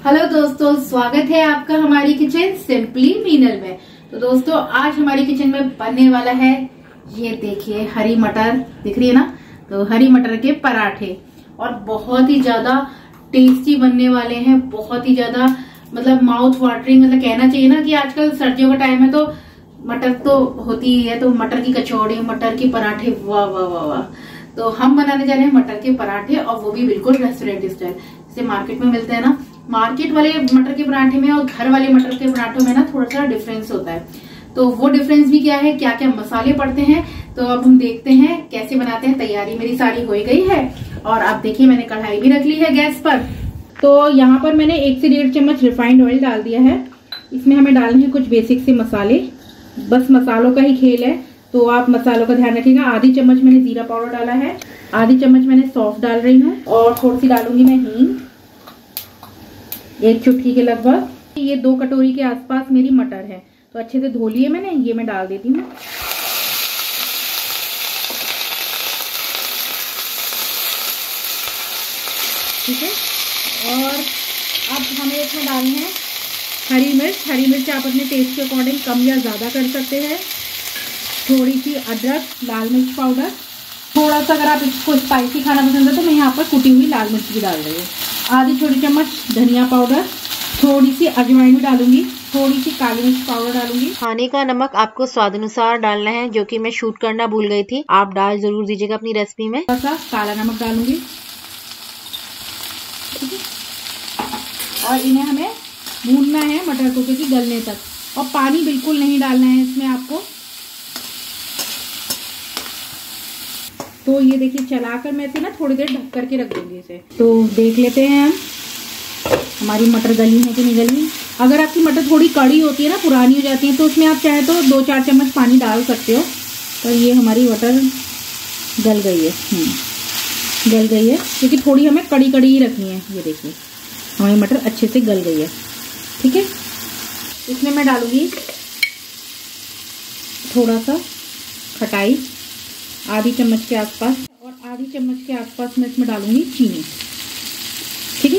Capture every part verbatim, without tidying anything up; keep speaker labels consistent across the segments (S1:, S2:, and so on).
S1: Hello दोस्तों, स्वागत है आपका हमारी किचन सिंपली मीनल में। तो दोस्तों आज हमारी किचन में बनने वाला है, ये देखिए हरी मटर दिख रही है ना, तो हरी मटर के पराठे और बहुत ही ज्यादा टेस्टी बनने वाले हैं। बहुत ही ज्यादा मतलब माउथ वाटरिंग, मतलब कहना चाहिए ना कि आजकल सर्दियों का टाइम है तो मटर तो होती ही है, तो मटर की कचौड़ी, मटर के पराठे, वाह वाह वाह वाह। तो हम बनाने जा रहे हैं मटर के पराठे, और वो भी बिल्कुल रेस्टोरेंट स्टाइल, जैसे मार्केट में मिलते हैं ना। मार्केट वाले मटर के पराठे में और घर वाले मटर के पराठों में ना थोड़ा सा डिफरेंस होता है। तो वो डिफरेंस भी क्या है, क्या क्या मसाले पड़ते हैं, तो अब हम देखते हैं कैसे बनाते हैं। तैयारी मेरी सारी हो गई है और आप देखिए मैंने कढ़ाई भी रख ली है गैस पर। तो यहाँ पर मैंने एक से डेढ़ चम्मच रिफाइंड ऑयल डाल दिया है। इसमें हमें डालने हैं कुछ बेसिक से मसाले, बस मसालों का ही खेल है, तो आप मसालों का ध्यान रखिएगा। आधी चम्मच मैंने जीरा पाउडर डाला है, आधी चम्मच मैंने सौंफ डाल रही हूँ, और थोड़ी सी डालूंगी मैं हींग, एक चुटकी के लगभग। ये दो कटोरी के आसपास मेरी मटर है, तो अच्छे से धो लिए मैंने, ये मैं डाल देती हूँ। ठीक है, और अब हमें इसमें डालनी है हरी मिर्च। हरी मिर्च आप अपने टेस्ट के अकॉर्डिंग कम या ज़्यादा कर सकते हैं। थोड़ी सी अदरक, लाल मिर्च पाउडर, थोड़ा सा अगर आप इसको स्पाइसी खाना पसंद है तो मैं यहाँ पर कुटी हुई लाल मिर्च भी डाल रही हूँ। आधी छोटी चम्मच धनिया पाउडर, थोड़ी सी अजवाइन भी डालूंगी, थोड़ी सी काली मिर्च पाउडर डालूंगी।
S2: खाने का नमक आपको स्वाद अनुसार डालना है, जो कि मैं शूट करना भूल गई थी, आप डाल जरूर दीजिएगा अपनी रेसिपी में।
S1: थोड़ा सा काला नमक डालूंगी, ठीक है, और इन्हें हमें भूनना है मटर को क्योंकि गलने तक, और पानी बिल्कुल नहीं डालना है इसमें आपको। तो ये देखिए चलाकर मैं इसे ना थोड़ी देर ढक करके रख दूंगी इसे। तो देख लेते हैं हम हमारी मटर गली है कि नहीं गली। अगर आपकी मटर थोड़ी कड़ी होती है ना, पुरानी हो जाती है, तो उसमें आप चाहे तो दो चार चम्मच पानी डाल सकते हो। तो ये हमारी मटर गल गई है, गल गई है, क्योंकि थोड़ी हमें कड़ी कड़ी ही रखनी है। ये देखिए हमारी मटर अच्छे से गल गई है, ठीक है। इसमें मैं डालूंगी थोड़ा सा खटाई, आधी चम्मच के आसपास, और आधी चम्मच के आसपास मैं इसमें डालूंगी चीनी, ठीक है।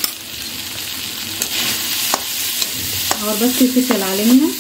S1: और बस इसे चला लेंगे हम।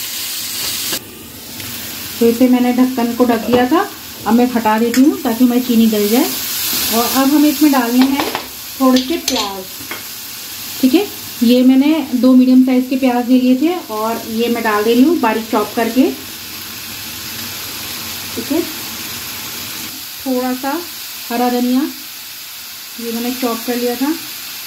S1: तो इसे मैंने ढक्कन को ढक दिया था, अब मैं हटा देती हूँ ताकि हमारी चीनी गल जाए। और अब हम इसमें डालने हैं थोड़े से प्याज, ठीक है। ये मैंने दो मीडियम साइज के प्याज ले लिए थे, और ये मैं डाल दे रही हूँ बारीक चॉप करके, ठीक है। थोड़ा सा हरा धनिया, ये मैंने चॉप कर लिया था,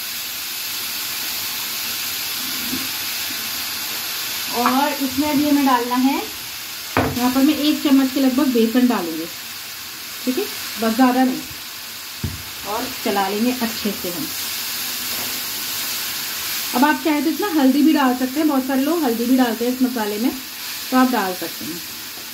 S1: और इसमें अभी हमें डालना है, यहाँ पर मैं एक चम्मच के लगभग बेसन डालूंगी, ठीक है, बस ज़्यादा नहीं, और चला लेंगे अच्छे से हम। अब आप चाहे तो इसमें हल्दी भी डाल सकते हैं, बहुत सारे लोग हल्दी भी डालते हैं इस मसाले में, तो आप डाल सकते हैं।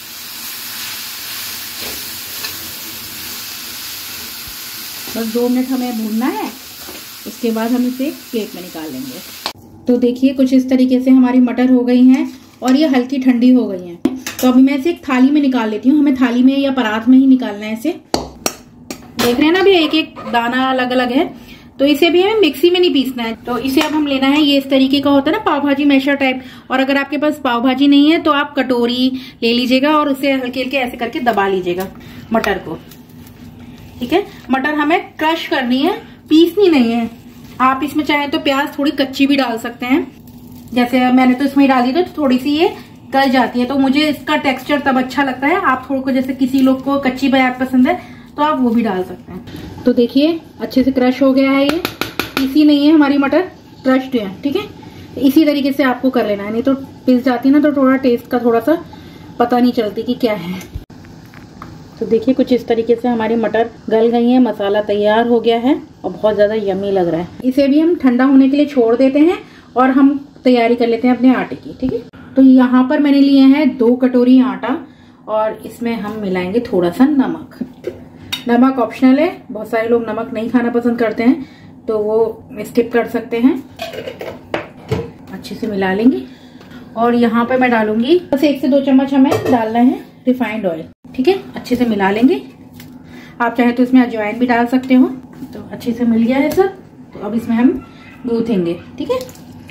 S1: बस दो मिनट हमें भूनना है, उसके बाद हम इसे प्लेट में निकाल लेंगे। तो देखिए कुछ इस तरीके से हमारी मटर हो गई हैं, और ये हल्की ठंडी हो गई हैं। तो अभी मैं इसे एक थाली में निकाल लेती हूँ। हमें थाली में या परात में ही निकालना है इसे। देख रहे हैं ना, अभी एक एक दाना अलग अलग है, तो इसे भी हमें मिक्सी में नहीं पीसना है। तो इसे अब हम लेना है, ये इस तरीके का होता है ना पाव भाजी मैशर टाइप, और अगर आपके पास पाव भाजी नहीं है तो आप कटोरी ले लीजिएगा और उसे हल्के हल्के ऐसे करके दबा लीजिएगा मटर को, ठीक है। मटर हमें क्रश करनी है, पीसनी नहीं है। आप इसमें चाहे तो प्याज थोड़ी कच्ची भी डाल सकते हैं, जैसे मैंने तो इसमें डाली तो थोड़ी सी ये गल जाती है, तो मुझे इसका टेक्सचर तब अच्छा लगता है। आप थोड़ा को जैसे किसी लोग को कच्ची प्याज पसंद है तो आप वो भी डाल सकते हैं। तो देखिए अच्छे से क्रश हो गया है, ये इसी नहीं है हमारी मटर, क्रश्ड है, ठीक है। इसी तरीके से आपको कर लेना है, नहीं तो पिस जाती है ना, तो थोड़ा टेस्ट का थोड़ा सा पता नहीं चलती कि क्या है। तो देखिए कुछ इस तरीके से हमारी मटर गल गई है, मसाला तैयार हो गया है और बहुत ज़्यादा यम्मी लग रहा है। इसे भी हम ठंडा होने के लिए छोड़ देते हैं, और हम तैयारी कर लेते हैं अपने आटे की, ठीक है। तो यहाँ पर मैंने लिए हैं दो कटोरी आटा, और इसमें हम मिलाएंगे थोड़ा सा नमक। नमक ऑप्शनल है, बहुत सारे लोग नमक नहीं खाना पसंद करते हैं, तो वो स्किप कर सकते हैं। अच्छे से मिला लेंगे, और यहाँ पे मैं डालूंगी बस एक से दो चम्मच हमें डालना है रिफाइंड ऑयल, ठीक है। अच्छे से मिला लेंगे। आप चाहे तो इसमें अजवाइन भी डाल सकते हो। तो अच्छे से मिल गया है सब। तो अब इसमें हम गूंथेंगे। ठीक है,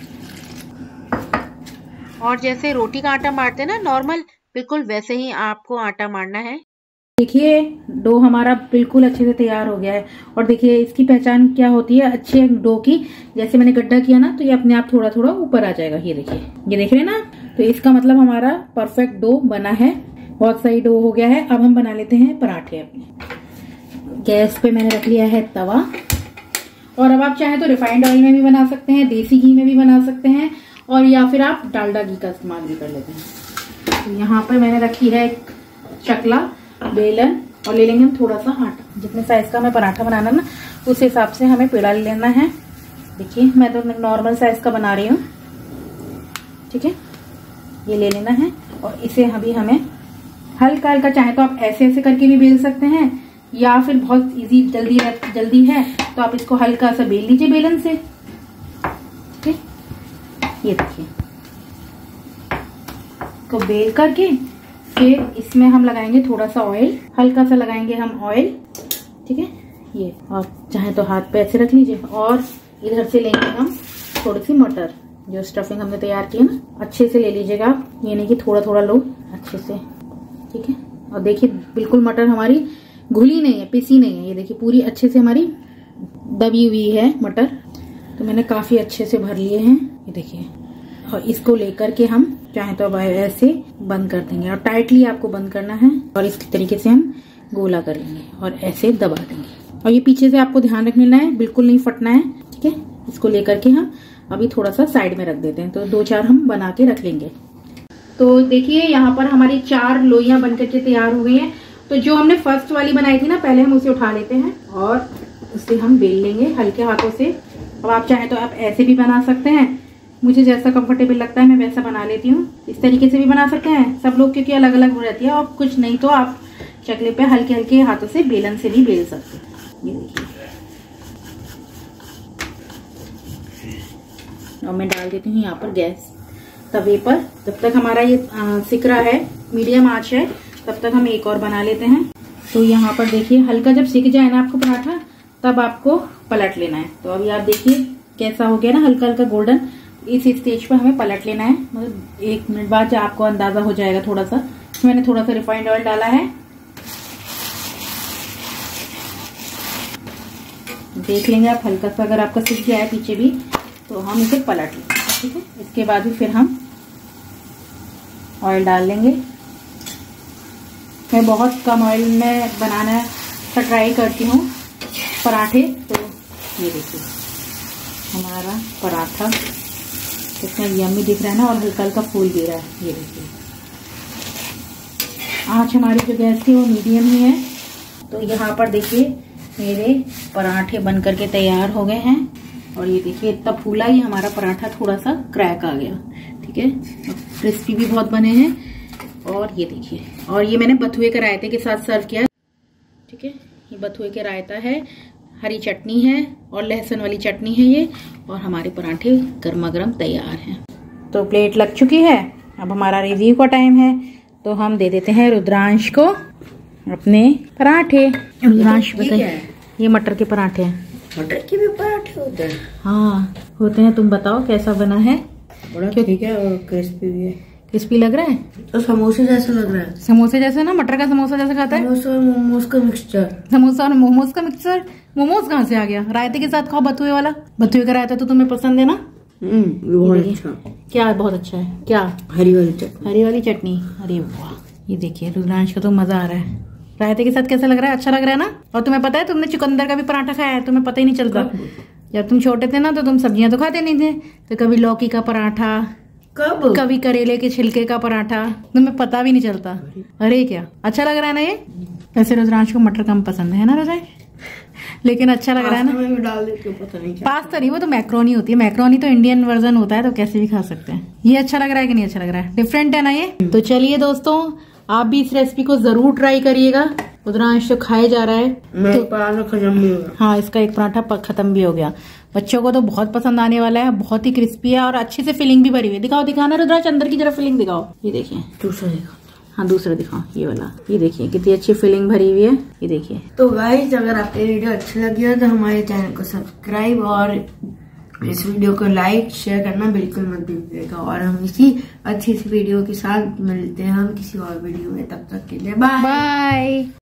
S2: और जैसे रोटी का आटा मारते हैं ना नॉर्मल, बिल्कुल वैसे ही आपको आटा मारना है।
S1: देखिए डो हमारा बिल्कुल अच्छे से तैयार हो गया है। और देखिए इसकी पहचान क्या होती है अच्छे डो की, जैसे मैंने गड्ढा किया ना तो ये अपने आप थोड़ा थोड़ा ऊपर आ जाएगा। ये देखिए, ये देख रहे हैं ना, तो इसका मतलब हमारा परफेक्ट डो बना है, बहुत सही डो हो गया है। अब हम बना लेते हैं पराठे अपने। गैस पे मैंने रख लिया है तवा, और अब आप चाहें तो रिफाइंड ऑयल में भी बना सकते हैं, देसी घी में भी बना सकते हैं, और या फिर आप डालडा घी का इस्तेमाल भी कर लेते हैं। तो यहाँ पर मैंने रखी है एक चकला, बेलन, और ले लेंगे हम थोड़ा सा आटा। जितने साइज का हमें पराठा बनाना ना उस हिसाब से हमें पेड़ा ले लेना है। देखिए मैं तो नॉर्मल साइज का बना रही हूँ। ठीक है, ये ले लेना है, और इसे अभी हमें हल्का हल्का, चाहे तो आप ऐसे ऐसे करके भी बेल सकते हैं, या फिर बहुत इजी जल्दी जल्दी है तो आप इसको हल्का सा बेल लीजिए बेलन से। ठीक है, ये देखिए, को बेल करके फिर इसमें हम लगाएंगे थोड़ा सा ऑयल, हल्का सा लगाएंगे हम ऑयल। ठीक है, ये आप चाहे तो हाथ पे ऐसे रख लीजिए, और इधर से लेंगे हम थोड़ी सी मटर, जो स्टफिंग हमने तैयार की है ना, अच्छे से ले लीजिएगा, ये नहीं कि थोड़ा थोड़ा लो, अच्छे से। ठीक है, और देखिए बिल्कुल मटर हमारी घुली नहीं है, पिसी नहीं है, ये देखिए पूरी अच्छे से हमारी दबी हुई है मटर। तो मैंने काफी अच्छे से भर लिए हैं, ये देखिए। और इसको लेकर के हम चाहे तो अब ऐसे बंद कर देंगे, और टाइटली आपको बंद करना है, और इस तरीके से हम गोला कर लेंगे और ऐसे दबा देंगे। और ये पीछे से आपको ध्यान रख लेना है, बिल्कुल नहीं फटना है। ठीक है, इसको लेकर के हम अभी थोड़ा सा साइड में रख देते हैं, तो दो चार हम बना के रख लेंगे। तो देखिए यहाँ पर हमारी चार लोइयां बनकर के तैयार हो गई हैं। तो जो हमने फर्स्ट वाली बनाई थी ना, पहले हम उसे उठा लेते हैं और उसे हम बेल लेंगे हल्के हाथों से। अब आप चाहे तो आप ऐसे भी बना सकते हैं, मुझे जैसा कंफर्टेबल लगता है मैं वैसा बना लेती हूँ। इस तरीके से भी बना सकते हैं सब लोग, क्योंकि अलग अलग हो रहती है। और कुछ नहीं तो आप चकले पे हल्के हल्के हाथों से बेलन से भी बेल सकते हैं। ये देखिए, और मैं डाल देती हूँ यहाँ पर गैस तवे पर। जब तक हमारा ये सिक रहा है, मीडियम आंच है, तब तक हम एक और बना लेते हैं। तो यहाँ पर देखिए हल्का जब सिक जाए ना आपको पराठा, तब आपको पलट लेना है। तो अभी आप देखिए कैसा हो गया ना, हल्का हल्का गोल्डन। इस स्टेज पर हमें पलट लेना है, मतलब एक मिनट बाद जो आपको अंदाजा हो जाएगा थोड़ा सा। मैंने थोड़ा सा रिफाइंड ऑयल डाला है, देख लेंगे आप हल्का सा, अगर आपका सिक गया है पीछे भी तो हम इसे पलट लेंगे। ठीक है, इसके बाद भी फिर हम ऑयल डाल लेंगे। मैं बहुत कम ऑयल में बनाना का ट्राई करती हूँ पराठे। तो ये देखिए हमारा पराठा कितना यम्मी दिख रहा है ना, और हल्का हल्का फूल भी रहा है। ये देखिए आँच हमारी जो गैस थी वो मीडियम ही है। तो यहाँ पर देखिए मेरे पराठे बन करके तैयार हो गए हैं, और ये देखिए इतना फूला ही हमारा पराठा थोड़ा सा क्रैक आ गया। ठीक है, क्रिस्पी भी बहुत बने हैं। और ये देखिए, और ये मैंने बथुए के रायते के साथ सर्व किया। ठीक है, ये बथुए के रायता है, हरी चटनी है और लहसुन वाली चटनी है ये, और हमारे पराठे गर्मा गर्म तैयार हैं। तो प्लेट लग चुकी है, अब हमारा रिव्यू का टाइम है। तो हम दे देते हैं रुद्रांश को अपने पराठे। रुद्रांश बताइए, ये मटर के पराठे हैं।
S3: मटर के भी पराठे होते हैं?
S1: हाँ होते हैं। तुम बताओ कैसा बना है?
S3: बड़ा ठीक है और क्रिस्पी भी है।
S1: क्रिस्पी लग रहा है?
S3: तो समोसे जैसा लग रहा है।
S1: समोसे जैसे ना, मटर का समोसा जैसे खाता है।
S3: समोसा और मोमोज का मिक्सचर।
S1: समोसा और मोमोज का मिक्सचर। मोमोज कहाँ से आ गया? रायते के साथ खाओ बथुए वाला। बथुए का रायता तो तुम्हें पसंद है ना?
S3: हम्म, बहुत अच्छा।
S1: क्या बहुत अच्छा है? क्या?
S3: हरी वाली चटनी।
S1: हरी वाली चटनी। अरे वाह, ये देखिए रुद्रांश को तो मजा आ रहा है। रायते के साथ कैसा लग रहा है? अच्छा लग रहा है ना? और तुम्हें पता है तुमने चुकंदर का भी पराठा खाया है, तुम्हें पता ही नहीं चलता। जब तुम छोटे थे ना तो तुम सब्जियां तो खाते नहीं थे, तो कभी लौकी का पराठा,
S3: कब
S1: कभी करेले के छिलके का पराठा, तुम्हें पता भी नहीं चलता। अरे क्या अच्छा लग रहा है ना ये? वैसे रुद्रांश को मटर कम पसंद है ना रुद्रांश, लेकिन अच्छा लग रहा है ना?
S3: पास्ता में भी डाल देती हूँ, पता नहीं क्या।
S1: पास्ता नहीं, वो तो मैक्रोनी होती है। मैक्रोनी तो इंडियन वर्जन होता है, तो कैसे भी खा सकते हैं। ये अच्छा लग रहा है कि नहीं अच्छा लग रहा है? डिफरेंट है ना ये? तो चलिए दोस्तों, आप भी इस रेसिपी को जरूर ट्राई करिएगा। रुद्रांश तो खाए जा रहा है,
S3: तो पराठा खत्म भी हो गया।
S1: हाँ, इसका एक पराठा खत्म भी हो गया। बच्चों को तो बहुत पसंद आने वाला है, बहुत ही क्रिस्पी है और अच्छे से फिलिंग भी भरी हुई है। दिखाओ दिखाना रुद्रांश, अंदर की जरा फिलिंग दिखाओ। ये देखिए
S3: दूसरा दिखाओ।
S1: हाँ दूसरा दिखाओ, ये वाला। ये देखिए कितनी अच्छी फिलिंग भरी हुई है। ये देखिए।
S3: तो गाइस, अगर आपको वीडियो अच्छी लगी हो तो हमारे चैनल को सब्सक्राइब और इस वीडियो को लाइक शेयर करना बिल्कुल मत भूलिएगा और हम इसी अच्छी सी वीडियो के साथ मिलते हैं हम किसी और वीडियो में। तब तक के लिए बाय
S2: बाय।